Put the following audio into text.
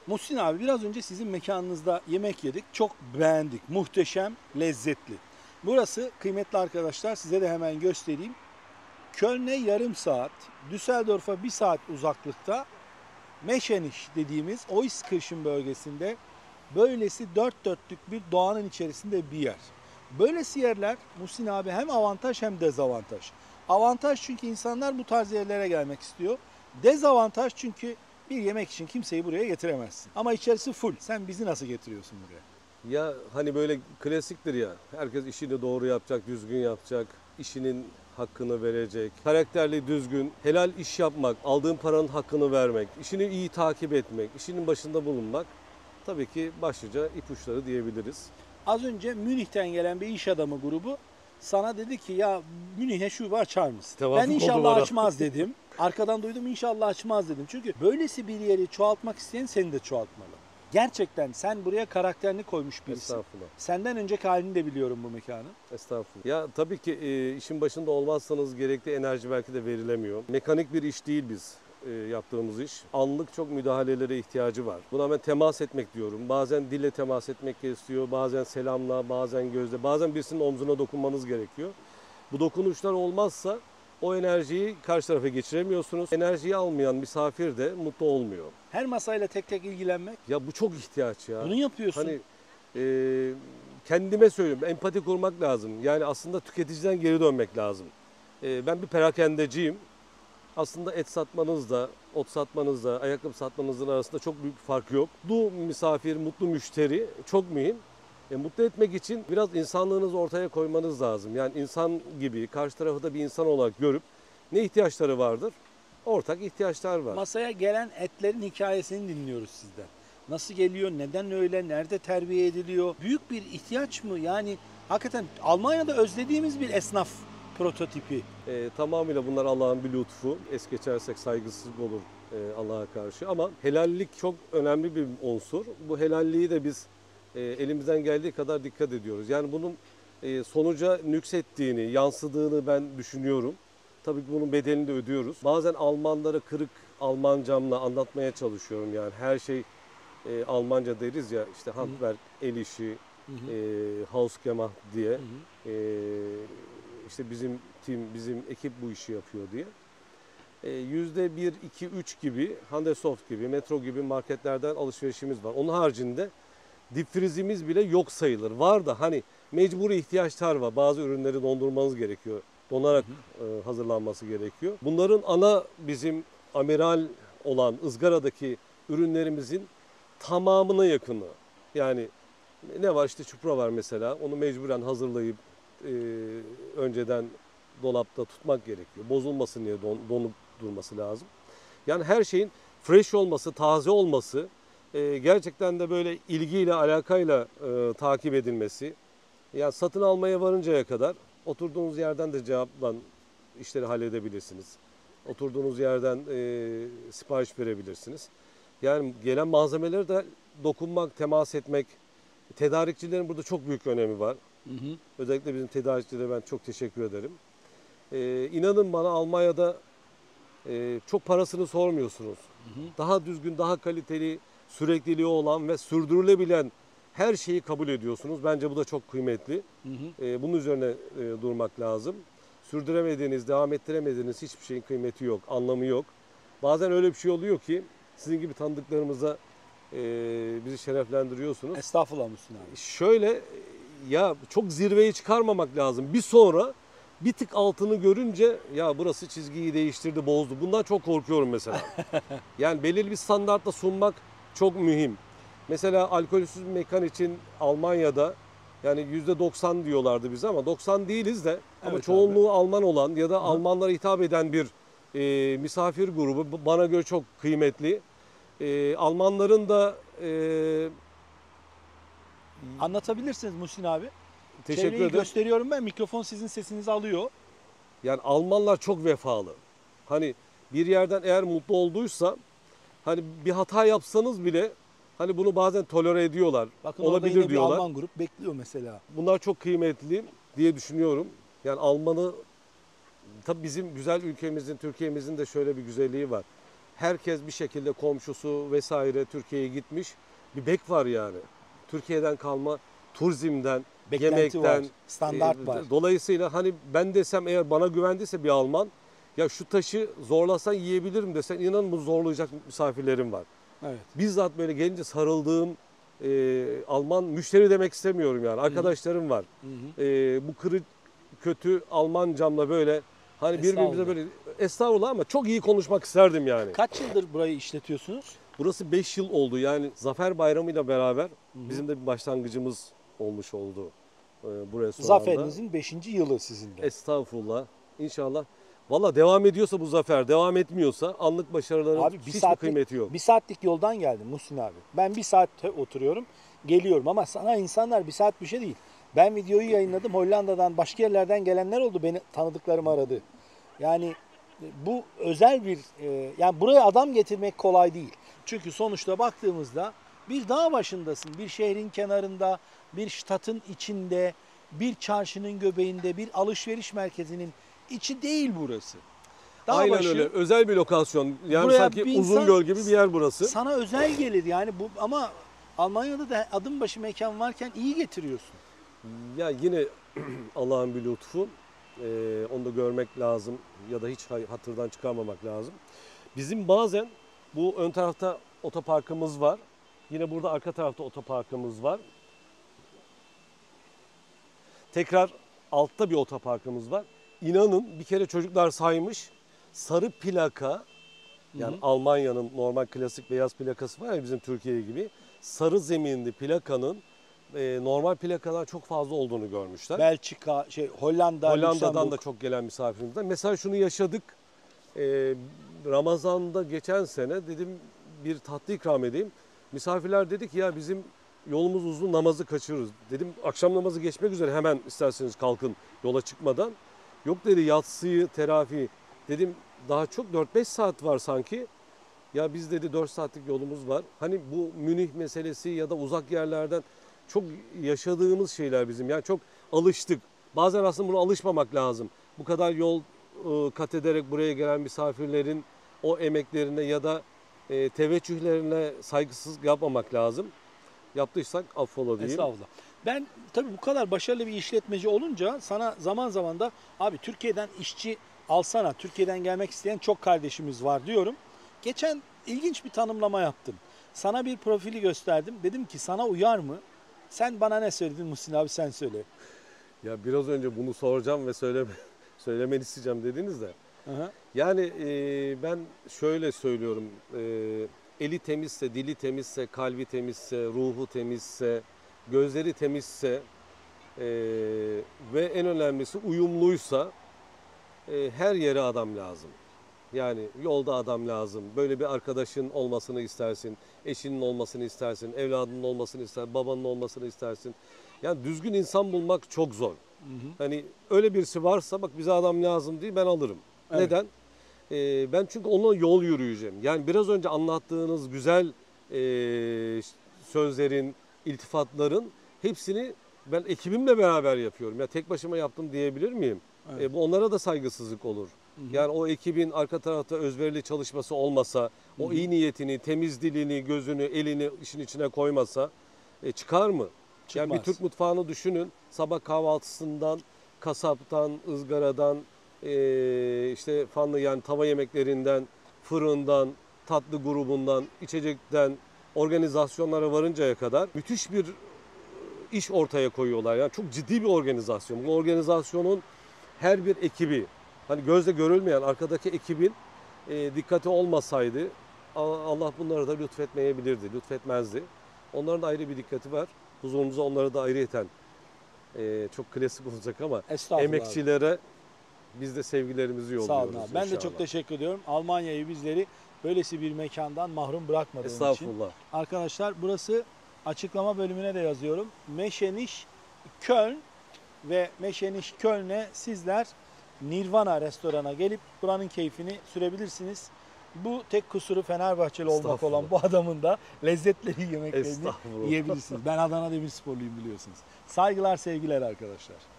Muhsin abi biraz önce sizin mekanınızda yemek yedik. Çok beğendik. Muhteşem, lezzetli. Burası kıymetli arkadaşlar size de hemen göstereyim. Köln'e yarım saat, Düsseldorf'a bir saat uzaklıkta Meşeniş dediğimiz Euskirchen bölgesinde böylesi dört dörtlük bir doğanın içerisinde bir yer. Böylesi yerler Muhsin abi hem avantaj hem dezavantaj. Avantaj çünkü insanlar bu tarz yerlere gelmek istiyor. Dezavantaj çünkü bir yemek için kimseyi buraya getiremezsin. Ama içerisi full. Sen bizi nasıl getiriyorsun buraya? Ya hani böyle klasiktir ya. Herkes işini doğru yapacak, düzgün yapacak, işinin hakkını verecek. Karakterli, düzgün, helal iş yapmak, aldığın paranın hakkını vermek, işini iyi takip etmek, işinin başında bulunmak tabii ki başlıca ipuçları diyebiliriz. Az önce Münih'ten gelen bir iş adamı grubu sana dedi ki ya Münih'e şube açar mısın? Tevafuk Ben oldu inşallah bana. açmaz dedim. Arkadan duydum inşallah açmaz dedim. Çünkü böylesi bir yeri çoğaltmak isteyen seni de çoğaltmalı. Gerçekten sen buraya karakterini koymuş birisin. Estağfurullah. Senden önceki halini de biliyorum bu mekanın. Estağfurullah. Ya tabii ki işin başında olmazsanız gerekli enerji belki de verilemiyor. Mekanik bir iş değil biz yaptığımız iş. Anlık çok müdahalelere ihtiyacı var. Buna ben temas etmek diyorum. Bazen dille temas etmek gerekiyor, bazen selamla, bazen gözle, bazen birisinin omzuna dokunmanız gerekiyor. Bu dokunuşlar olmazsa o enerjiyi karşı tarafa geçiremiyorsunuz. Enerjiyi almayan misafir de mutlu olmuyor. Her masayla tek tek ilgilenmek. Ya bu çok ihtiyaç ya. Bunu yapıyorsun. Hani kendime söylüyorum, empati kurmak lazım. Yani aslında tüketiciden geri dönmek lazım. Ben bir perakendeciyim. Aslında et satmanızla, ot satmanızla, ayakkabı satmanızın arasında çok büyük bir fark yok. Mutlu misafir, mutlu müşteri çok mühim. Mutlu etmek için biraz insanlığınızı ortaya koymanız lazım. Yani insan gibi, karşı tarafı da bir insan olarak görüp ne ihtiyaçları vardır? Ortak ihtiyaçlar var. Masaya gelen etlerin hikayesini dinliyoruz sizden. Nasıl geliyor, neden öyle, nerede terbiye ediliyor? Büyük bir ihtiyaç mı? Yani hakikaten Almanya'da özlediğimiz bir esnaf prototipi. Tamamıyla bunlar Allah'ın bir lütfu. Es geçersek saygısızlık olur Allah'a karşı. Ama helallik çok önemli bir unsur. Bu helalliği de biz elimizden geldiği kadar dikkat ediyoruz. Yani bunun sonuca nüksettiğini, yansıdığını ben düşünüyorum. Tabii ki bunun bedelini de ödüyoruz. Bazen Almanlara kırık Almancamla anlatmaya çalışıyorum. Yani her şey Almanca deriz ya, işte handwerk, el işi, Hausgemacht diye. İşte bizim team, bizim ekip bu işi yapıyor diye. %1, 2, 3 gibi, Handesoft gibi, Metro gibi marketlerden alışverişimiz var. Onun haricinde dipfrizimiz bile yok sayılır. Var da hani mecburi ihtiyaçlar var. Bazı ürünleri dondurmanız gerekiyor. Donarak hazırlanması gerekiyor. Bunların ana bizim amiral olan ızgaradaki ürünlerimizin tamamına yakını. Yani ne var, işte çupra var mesela. Onu mecburen hazırlayıp önceden dolapta tutmak gerekiyor. Bozulmasın diye donup durması lazım. Yani her şeyin fresh olması, taze olması, gerçekten de böyle ilgiyle, alakayla takip edilmesi. Yani satın almaya varıncaya kadar oturduğunuz yerden de cevapla işleri halledebilirsiniz. Oturduğunuz yerden sipariş verebilirsiniz. Yani gelen malzemeleri de dokunmak, temas etmek, tedarikçilerin burada çok büyük önemi var. Özellikle bizim tedarikçilere ben çok teşekkür ederim. İnanın bana, Almanya'da çok parasını sormuyorsunuz. Daha düzgün, daha kaliteli, sürekliliği olan ve sürdürülebilen her şeyi kabul ediyorsunuz. Bence bu da çok kıymetli. Bunun üzerine durmak lazım. Sürdüremediğiniz, devam ettiremediğiniz hiçbir şeyin kıymeti yok, anlamı yok. Bazen öyle bir şey oluyor ki sizin gibi tanıdıklarımıza bizi şereflendiriyorsunuz. Estağfurullah Müslüm abi. Şöyle, ya çok zirveyi çıkarmamak lazım. Bir sonra bir tık altını görünce ya burası çizgiyi değiştirdi, bozdu. Bundan çok korkuyorum mesela. Yani belirli bir standartla sunmak çok mühim. Mesela alkolsüz mekan için Almanya'da yani %90 diyorlardı bize, ama 90 değiliz de, ama Evet çoğunluğu Alman olan ya da Almanlara hitap eden bir misafir grubu bana göre çok kıymetli. Almanların da Anlatabilirsiniz Muhsin abi. teşekkür Çevreyi ederim. gösteriyorum ben. Mikrofon sizin sesinizi alıyor. Yani Almanlar çok vefalı. Hani bir yerden eğer mutlu olduysa, hani bir hata yapsanız bile hani bunu bazen tolere ediyorlar. Bakın orada Olabilir yine bir diyorlar. Alman grup bekliyor mesela. Bunlar çok kıymetli diye düşünüyorum. Yani Alman'ı, tabii bizim güzel ülkemizin, Türkiye'mizin de şöyle bir güzelliği var. herkes bir şekilde komşusu vesaire Türkiye'ye gitmiş. Bir bek var yani. Türkiye'den kalma turizmden, Beklenti yemekten, var, standart var. Dolayısıyla hani ben desem eğer bana güvendiyse bir Alman, ya şu taşı zorlasan yiyebilirim desen inanın bu zorlayacak misafirlerim var. Evet. Bizzat böyle gelince sarıldığım Alman müşteri demek istemiyorum yani. Arkadaşlarım var. Hı hı. Bu kırık kötü Almancamla böyle hani birbirimize Estağfurullah. böyle estağfurullah ama çok iyi konuşmak isterdim yani. Kaç yıldır burayı işletiyorsunuz? Burası 5 yıl oldu yani Zafer Bayramı ile beraber bizim de bir başlangıcımız olmuş oldu bu restoranda. Zaferinizin 5. yılı sizin de. Estağfurullah. İnşallah. Valla devam ediyorsa bu zafer, devam etmiyorsa anlık başarıların Abi hiçbir kıymeti yok. bir saatlik yoldan geldim Muhsin abi. Ben bir saatte oturuyorum, geliyorum ama sana insanlar bir saat bir şey değil. Ben videoyu yayınladım. Hollanda'dan, başka yerlerden gelenler oldu. Beni tanıdıklarım aradı. Yani bu özel bir yani buraya adam getirmek kolay değil. Çünkü sonuçta baktığımızda bir dağ başındasın. Bir şehrin kenarında, bir ştatın içinde, bir çarşının göbeğinde, bir alışveriş merkezinin içi değil burası. Dağ Aynen başı, öyle. Özel bir lokasyon. Yani Buraya sanki bir insan- Uzungöl gibi bir yer burası. sana özel gelir yani bu ama Almanya'da da adım başı mekan varken iyi getiriyorsun. Ya yine Allah'ın bir lütfu. Onu da görmek lazım ya da hiç hatırdan çıkarmamak lazım. Bizim bazen bu ön tarafta otoparkımız var. Yine burada arka tarafta otoparkımız var. Tekrar altta bir otoparkımız var. İnanın bir kere çocuklar saymış. Sarı plaka yani Almanya'nın normal klasik beyaz plakası var ya bizim Türkiye gibi. Sarı zeminli plakanın normal plakadan çok fazla olduğunu görmüşler. Belçika, Hollanda, Hollanda'dan Lüksemburg. da çok gelen misafirimiz var. Mesela şunu yaşadık. Ramazan'da geçen sene dedim bir tatlı ikram edeyim. Misafirler dedi ki ya bizim yolumuz uzun, namazı kaçırırız. Dedim akşam namazı geçmek üzere hemen isterseniz kalkın yola çıkmadan. Yok dedi yatsıyı, terafi. Dedim daha çok 4-5 saat var sanki. Ya biz dedi 4 saatlik yolumuz var. Hani bu Münih meselesi ya da uzak yerlerden çok yaşadığımız şeyler bizim. Yani çok alıştık. Bazen aslında buna alışmamak lazım. Bu kadar yol kat ederek buraya gelen misafirlerin o emeklerine ya da teveccühlerine saygısızlık yapmamak lazım. Yaptıysak affola diyeyim. Estağfurullah. Ben tabii bu kadar başarılı bir işletmeci olunca sana zaman zaman da abi Türkiye'den işçi alsana. Türkiye'den gelmek isteyen çok kardeşimiz var diyorum. Geçen ilginç bir tanımlama yaptım. Sana bir profili gösterdim. Dedim ki sana uyar mı? Sen bana ne söyledin Muhsin abi sen söyle. Ya biraz önce bunu soracağım ve söylemeni isteyeceğim dediniz de. Hı hı. Yani ben şöyle söylüyorum. Eli temizse, dili temizse, kalbi temizse, ruhu temizse, gözleri temizse ve en önemlisi uyumluysa her yere adam lazım. Yani yolda adam lazım. Böyle bir arkadaşın olmasını istersin, eşinin olmasını istersin, evladının olmasını istersin, babanın olmasını istersin. Yani düzgün insan bulmak çok zor. Hani öyle birisi varsa bak bize adam lazım diye ben alırım. Evet. Neden? Ben çünkü onunla yol yürüyeceğim. Yani biraz önce anlattığınız güzel sözlerin, iltifatların hepsini ben ekibimle beraber yapıyorum. Ya tek başıma yaptım diyebilir miyim? Evet. Bu onlara da saygısızlık olur. Yani o ekibin arka tarafta özverili çalışması olmasa, o iyi niyetini, temiz dilini, gözünü, elini işin içine koymasa çıkar mı? Yani bir Çıkmaz. Türk mutfağını düşünün. Sabah kahvaltısından, kasaptan, ızgaradan, işte fanlı yani tava yemeklerinden, fırından, tatlı grubundan, içecekten, organizasyonlara varıncaya kadar müthiş bir iş ortaya koyuyorlar. Yani çok ciddi bir organizasyon. Bu organizasyonun her bir ekibi, hani gözle görülmeyen arkadaki ekibin dikkati olmasaydı Allah bunları da lütfetmeyebilirdi, lütfetmezdi. Onların da ayrı bir dikkati var. Huzurumuza onları da ayrıyeten çok klasik olacak ama Estağfurullah abi. emekçilere biz de sevgilerimizi yolluyoruz. Sağ olun abi. Ben de inşallah. çok teşekkür ediyorum. Almanya'yı bizleri böylesi bir mekandan mahrum bırakmadığın için. Estağfurullah. Arkadaşlar burası açıklama bölümüne de yazıyorum. Meşeniş Köln ve Meşeniş Köln'e sizler Nirvana restorana gelip buranın keyfini sürebilirsiniz. Bu tek kusuru Fenerbahçeli olmak olan bu adamın da lezzetli yemeklerini Estağfurullah. yiyebilirsiniz. Ben Adana Demirsporluyum biliyorsunuz. Saygılar sevgiler arkadaşlar.